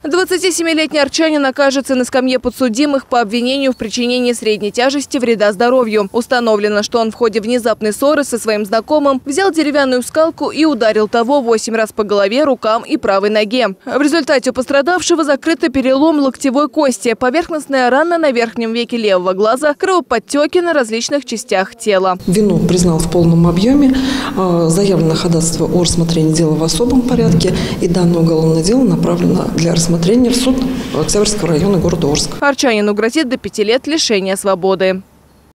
27-летний арчанин окажется на скамье подсудимых по обвинению в причинении средней тяжести вреда здоровью. Установлено, что он в ходе внезапной ссоры со своим знакомым взял деревянную скалку и ударил того 8 раз по голове, рукам и правой ноге. В результате у пострадавшего закрыт перелом локтевой кости, поверхностная рана на верхнем веке левого глаза, кровоподтеки на различных частях тела. Вину признал в полном объеме. Заявлено ходатайство о рассмотрении дела в особом порядке, и данное уголовное дело направлено для рассмотрения в суд Октябрьского района города Орска. Арчанину грозит до 5 лет лишения свободы.